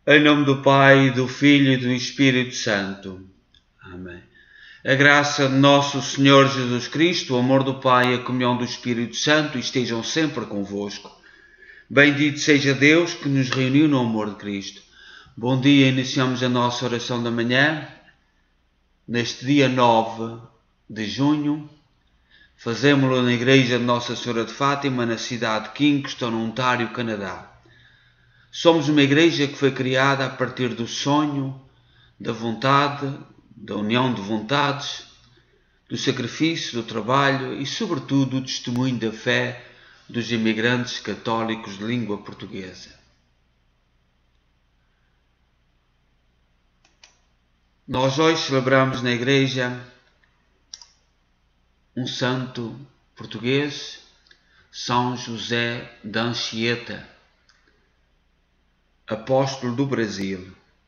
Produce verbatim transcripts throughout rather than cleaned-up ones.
Em nome do Pai, do Filho e do Espírito Santo. Amém. A graça de nosso Senhor Jesus Cristo, o amor do Pai e a comunhão do Espírito Santo estejam sempre convosco. Bendito seja Deus que nos reuniu no amor de Cristo. Bom dia, iniciamos a nossa oração da manhã, neste dia nove de junho. Fazemos-lo na Igreja de Nossa Senhora de Fátima, na cidade de Kingston, no Ontário, Canadá. Somos uma igreja que foi criada a partir do sonho, da vontade, da união de vontades, do sacrifício, do trabalho e, sobretudo, do testemunho da fé dos imigrantes católicos de língua portuguesa. Nós hoje celebramos na igreja um santo português, São José de Anchieta, apóstolo do Brasil.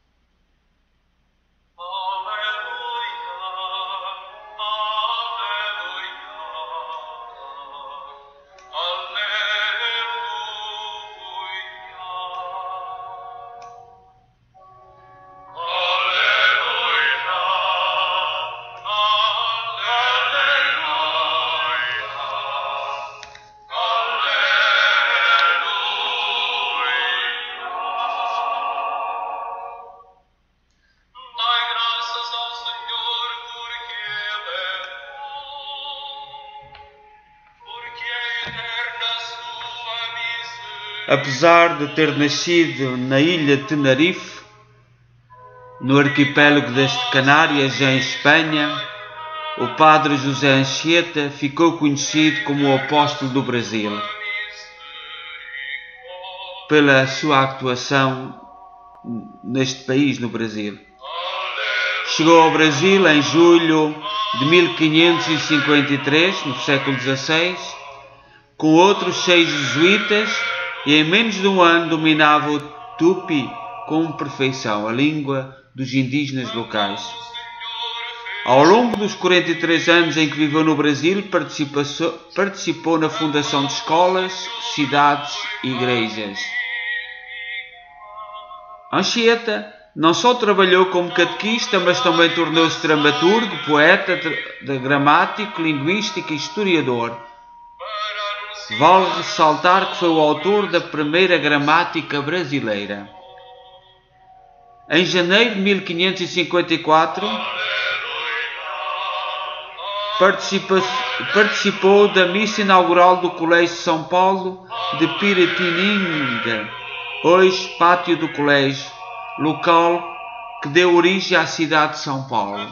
Apesar de ter nascido na ilha de Tenerife, no arquipélago das Canárias, em Espanha, o padre José Anchieta ficou conhecido como o apóstolo do Brasil, pela sua atuação neste país, no Brasil. Chegou ao Brasil em julho de mil quinhentos e cinquenta e três, no século dezasseis, com outros seis jesuítas, e em menos de um ano dominava o tupi com perfeição, a língua dos indígenas locais. Ao longo dos quarenta e três anos em que viveu no Brasil, participou, participou na fundação de escolas, cidades e igrejas. Anchieta não só trabalhou como catequista, mas também tornou-se dramaturgo, poeta, gramático, linguístico e historiador. Vale ressaltar que foi o autor da primeira gramática brasileira. Em janeiro de mil quinhentos e cinquenta e quatro, participou, participou da missa inaugural do Colégio de São Paulo de Piratininga, hoje Pátio do Colégio, local que deu origem à cidade de São Paulo.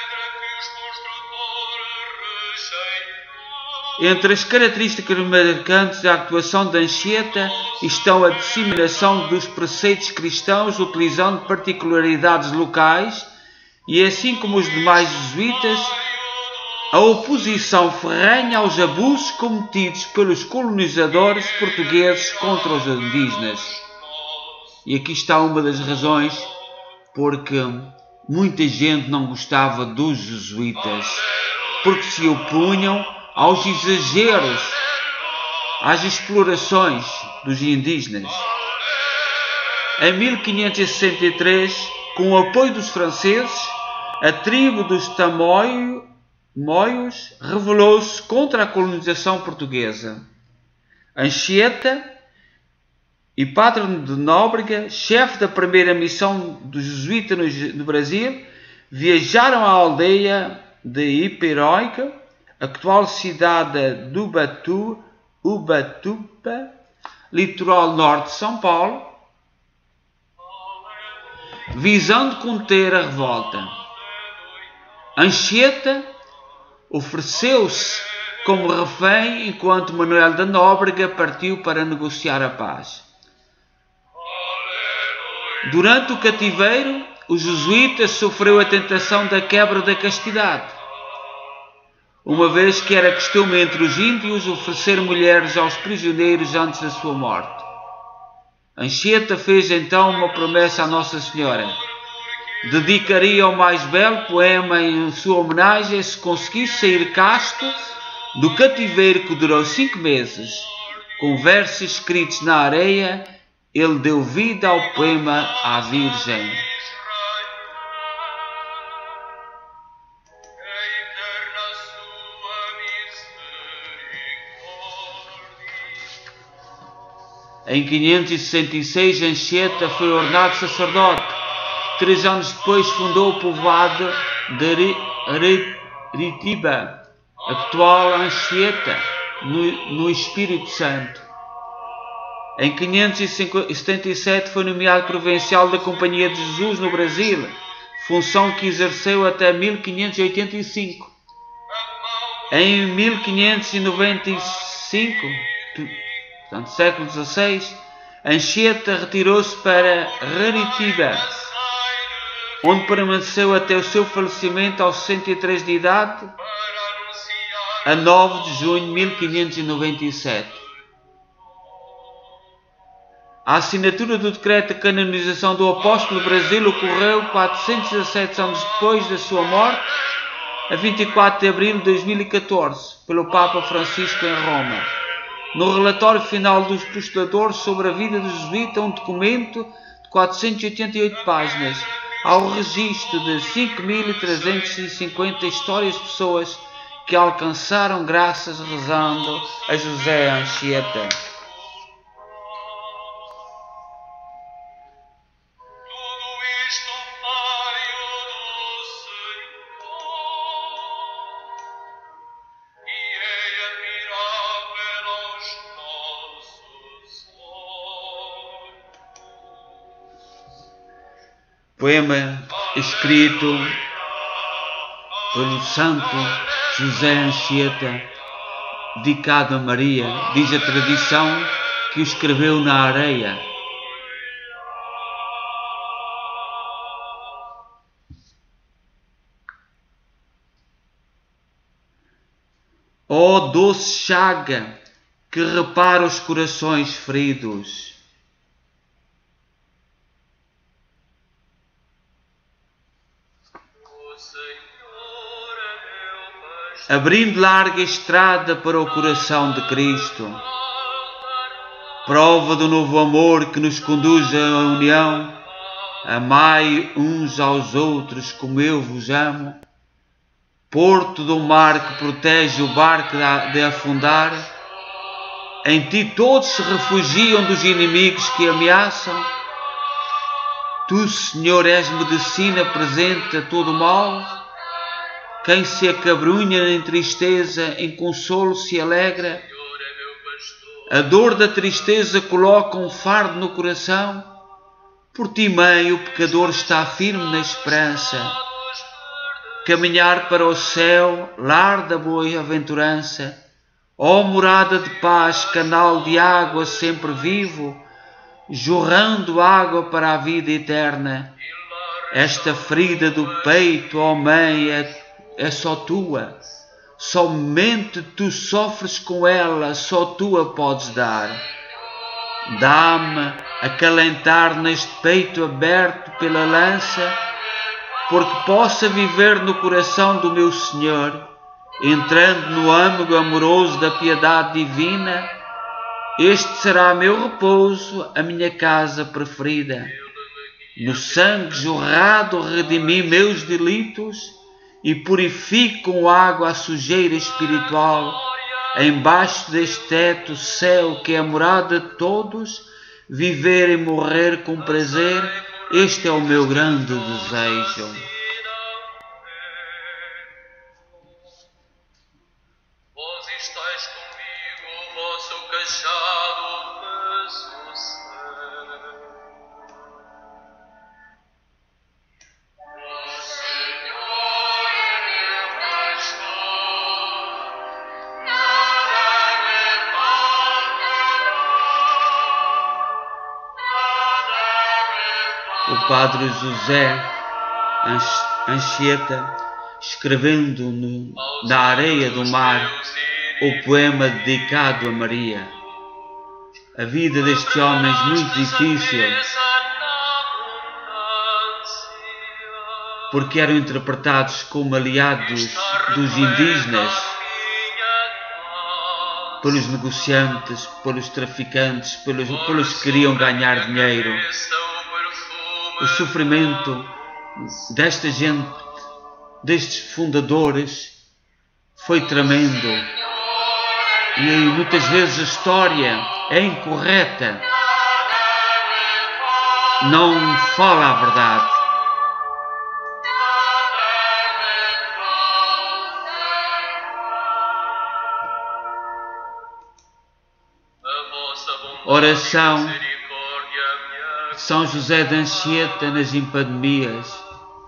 Entre as características marcantes da atuação de Anchieta estão a disseminação dos preceitos cristãos utilizando particularidades locais e, assim como os demais jesuítas, a oposição ferrenha aos abusos cometidos pelos colonizadores portugueses contra os indígenas. E aqui está uma das razões porque muita gente não gostava dos jesuítas, porque se opunham aos exageros, às explorações dos indígenas. Em mil quinhentos e sessenta e três, com o apoio dos franceses, a tribo dos Tamoios rebelou-se contra a colonização portuguesa. Anchieta e patrono de Nóbrega, chefe da primeira missão do jesuíta no Brasil, viajaram à aldeia de Iperoica, atual cidade de Ubatu, Ubatuba, litoral norte de São Paulo, visando conter a revolta. Anchieta ofereceu-se como refém enquanto Manuel da Nóbrega partiu para negociar a paz. Durante o cativeiro, os jesuítas sofreu a tentação da quebra da castidade, uma vez que era costume entre os índios oferecer mulheres aos prisioneiros antes da sua morte. Anchieta fez então uma promessa à Nossa Senhora. Dedicaria o mais belo poema em sua homenagem se conseguisse sair casto do cativeiro que durou cinco meses, com versos escritos na areia ele deu vida ao poema à Virgem. Em quinhentos e sessenta e seis, Anchieta foi ordenado sacerdote. Três anos depois fundou o povoado de Ritiba, atual Anchieta, no, no Espírito Santo. Em quinhentos e setenta e sete foi nomeado provincial da Companhia de Jesus no Brasil, função que exerceu até mil quinhentos e oitenta e cinco. Em mil quinhentos e noventa e cinco, portanto, século dezasseis, Anchieta retirou-se para Raritiba, onde permaneceu até o seu falecimento aos sessenta e três de idade, a nove de junho de mil quinhentos e noventa e sete. A assinatura do decreto de canonização do apóstolo do Brasil ocorreu quatrocentos e dezassete anos depois da sua morte, a vinte e quatro de abril de dois mil e catorze, pelo Papa Francisco em Roma. No relatório final dos postuladores sobre a vida do jesuíta, um documento de quatrocentas e oitenta e oito páginas, ao registro de cinco mil trezentas e cinquenta histórias de pessoas que alcançaram graças rezando a José Anchieta. Poema escrito pelo santo José Anchieta, dedicado a Maria. Diz a tradição que o escreveu na areia. Ó doce chaga que repara os corações feridos, abrindo larga estrada para o coração de Cristo, prova do novo amor que nos conduz à união. Amai uns aos outros como eu vos amo. Porto do mar que protege o barco de afundar, em ti todos se refugiam dos inimigos que ameaçam. Tu, Senhor, és medicina presente a todo mal. Quem se acabrunha em tristeza, em consolo se alegra. A dor da tristeza coloca um fardo no coração. Por ti, Mãe, o pecador está firme na esperança. Caminhar para o céu, lar da boa-aventurança. Ó morada de paz, canal de água sempre vivo, jorrando água para a vida eterna. Esta ferida do peito, ó Mãe, é é só tua, somente tu sofres com ela, só tu a podes dar. Dá-me acalentar neste peito aberto pela lança, porque possa viver no coração do meu Senhor, entrando no âmago amoroso da piedade divina. Este será meu repouso, a minha casa preferida. No sangue jorrado redimi meus delitos, e purifico com água a sujeira espiritual. Embaixo deste teto, céu, que é a morada de todos, viver e morrer com prazer, este é o meu grande desejo. Vós estáis comigo, o vosso cajado me sossega. O padre José Anchieta, escrevendo no, na areia do mar o poema dedicado a Maria. A vida destes homens muito difícil, porque eram interpretados como aliados dos indígenas, pelos negociantes, pelos traficantes, pelos, pelos que queriam ganhar dinheiro. O sofrimento desta gente, destes fundadores, foi tremendo. E muitas vezes a história é incorreta, não fala a verdade. Oração São José de Anchieta nas Empademias.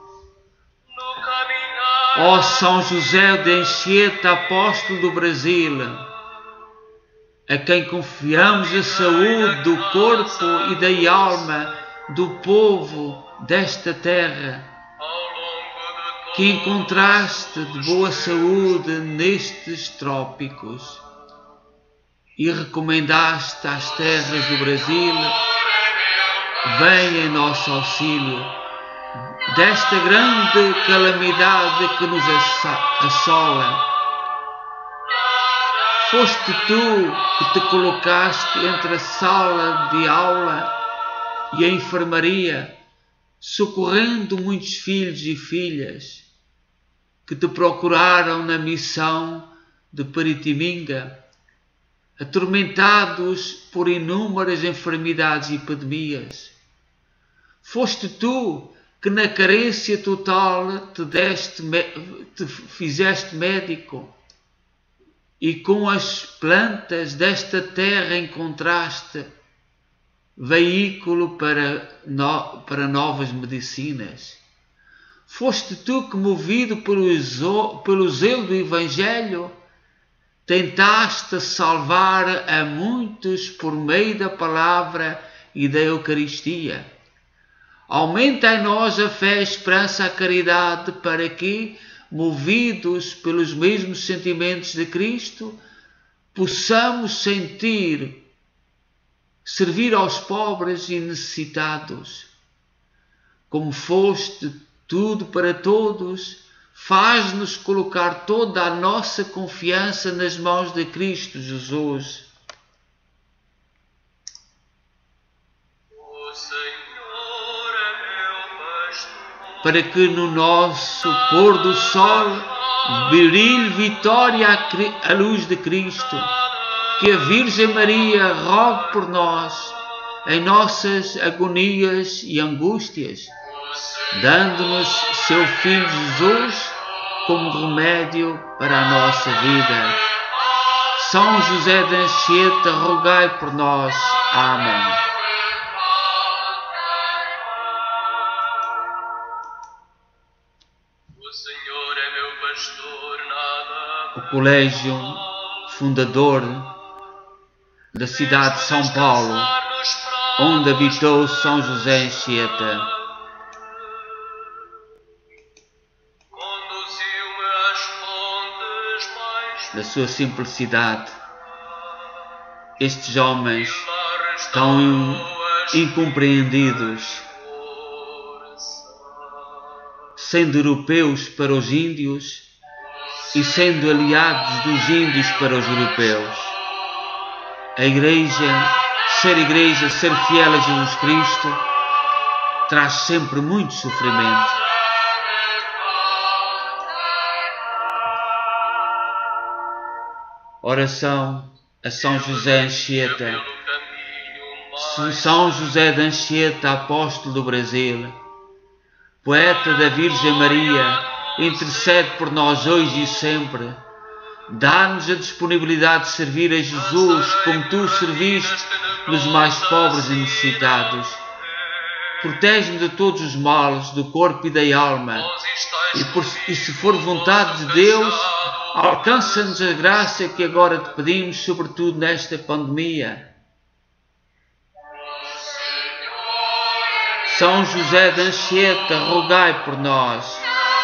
Ó São José de Anchieta, apóstolo do Brasil, a quem confiamos a saúde do corpo e da alma do povo desta terra, que encontraste de boa saúde nestes trópicos e recomendaste às terras do Brasil, vem em nosso auxílio desta grande calamidade que nos assola. Foste tu que te colocaste entre a sala de aula e a enfermaria, socorrendo muitos filhos e filhas que te procuraram na missão de Paritiminga, atormentados por inúmeras enfermidades e epidemias. Foste tu que na carência total te, deste, te fizeste médico e com as plantas desta terra encontraste veículo para, no, para novas medicinas. Foste tu que, movido pelo, pelo zelo do Evangelho, tentaste salvar a muitos por meio da palavra e da Eucaristia. Aumenta em nós a fé, a esperança, a caridade, para que, movidos pelos mesmos sentimentos de Cristo, possamos sentir, servir aos pobres e necessitados. Como foste tudo para todos, faz-nos colocar toda a nossa confiança nas mãos de Cristo Jesus. Para que no nosso pôr do sol brilhe vitória à luz de Cristo. Que a Virgem Maria rogue por nós em nossas agonias e angústias, dando-nos seu Filho Jesus como remédio para a nossa vida. São José de Anchieta, rogai por nós. Amém. O colégio fundador da cidade de São Paulo, onde habitou São José Anchieta, da sua simplicidade, estes homens tão incompreendidos, sendo europeus para os índios e sendo aliados dos índios para os europeus. A Igreja, ser Igreja, ser fiel a Jesus Cristo, traz sempre muito sofrimento. Oração a São José Anchieta. São José de Anchieta, apóstolo do Brasil, poeta da Virgem Maria, intercede por nós hoje e sempre. Dá-nos a disponibilidade de servir a Jesus como tu serviste nos mais pobres e necessitados. Protege-nos de todos os males do corpo e da alma. E, por, e se for vontade de Deus, alcança-nos a graça que agora te pedimos, sobretudo nesta pandemia. São José de Anchieta, rogai por nós.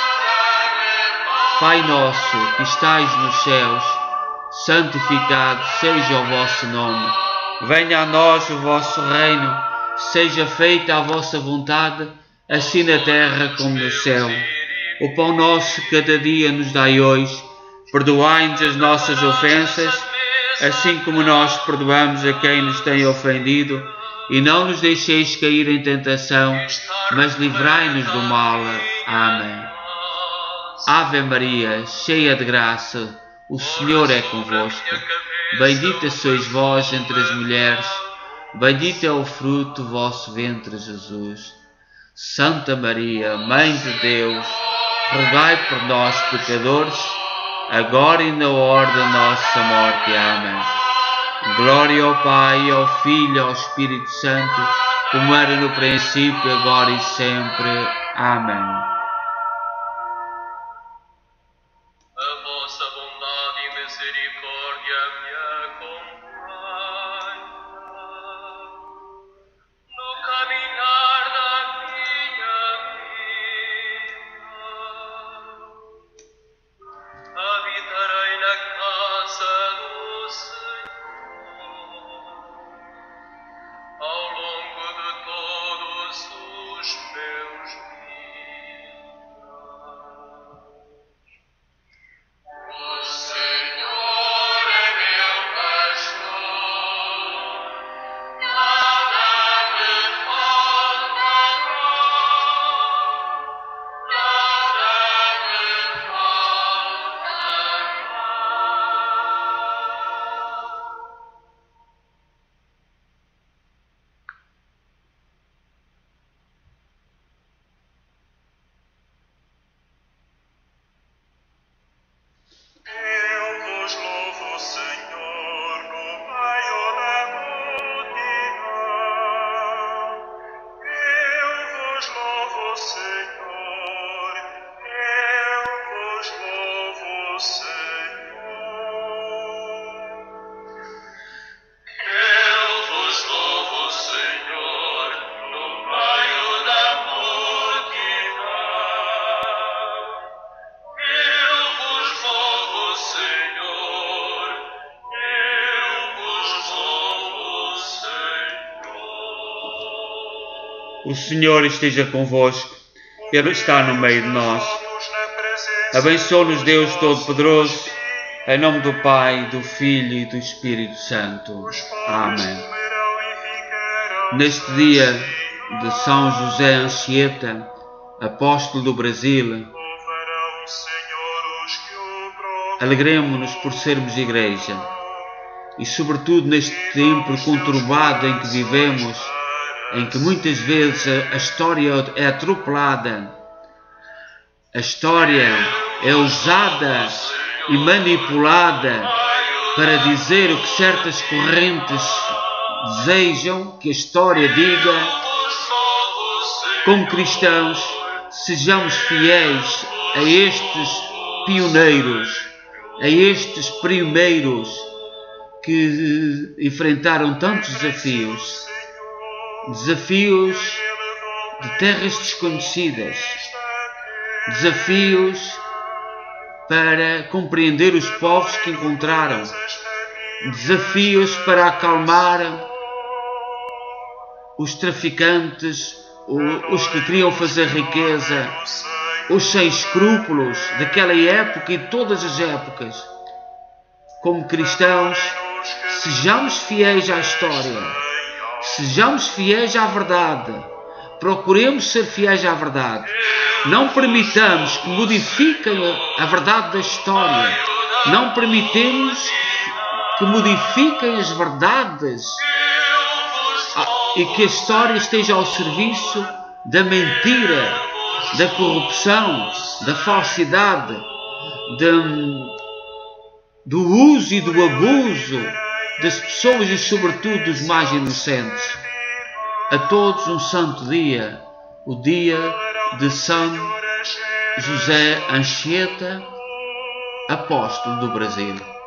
Pai nosso, que estais nos céus, santificado seja o vosso nome. Venha a nós o vosso reino, seja feita a vossa vontade, assim na terra como no céu. O pão nosso cada dia nos dai hoje, perdoai-nos as nossas ofensas, assim como nós perdoamos a quem nos tem ofendido, e não nos deixeis cair em tentação, mas livrai-nos do mal. Amém. Ave Maria, cheia de graça, o Senhor é convosco. Bendita sois vós entre as mulheres, bendito é o fruto do vosso ventre, Jesus. Santa Maria, Mãe de Deus, rogai por nós, pecadores, agora e na hora da nossa morte. Amém. Glória ao Pai, ao Filho e ao Espírito Santo, como era no princípio, agora e sempre. Amém. A vossa bondade e misericórdia me acompanhem no caminhar da minha vida. Habitarei na casa do Senhor ao longo de todos os meus dias. O Senhor é meu pastor, nada me faltará, nada me faltará. Eu vos louvo, Senhor, no meio da multidão. Eu vos louvo, Senhor. Eu vos louvo, Senhor. Eu vos louvo, Senhor, no meio da multidão. Eu vos louvo, Senhor. Eu vos louvo, Senhor. O Senhor esteja convosco, Ele está no meio de nós. Abençoe-nos Deus Todo-Poderoso, em nome do Pai, do Filho e do Espírito Santo. Amém. Neste dia de São José Anchieta, apóstolo do Brasil, alegremo-nos por sermos igreja e, sobretudo, neste tempo conturbado em que vivemos, em que muitas vezes a, a história é atropelada, a história é usada e manipulada para dizer o que certas correntes desejam que a história diga. Como cristãos, sejamos fiéis a estes pioneiros, a estes primeiros que enfrentaram tantos desafios, desafios de terras desconhecidas, desafios para compreender os povos que encontraram, desafios para acalmar os traficantes, os que queriam fazer riqueza, os sem escrúpulos daquela época e todas as épocas. Como cristãos, sejamos fiéis à história, sejamos fiéis à verdade, procuremos ser fiéis à verdade. Não permitamos que modifiquem a verdade da história, não permitemos que modifiquem as verdades e que a história esteja ao serviço da mentira, da corrupção, da falsidade, de, do uso e do abuso das pessoas e, sobretudo, dos mais inocentes. A todos um santo dia, o dia de São José Anchieta, apóstolo do Brasil.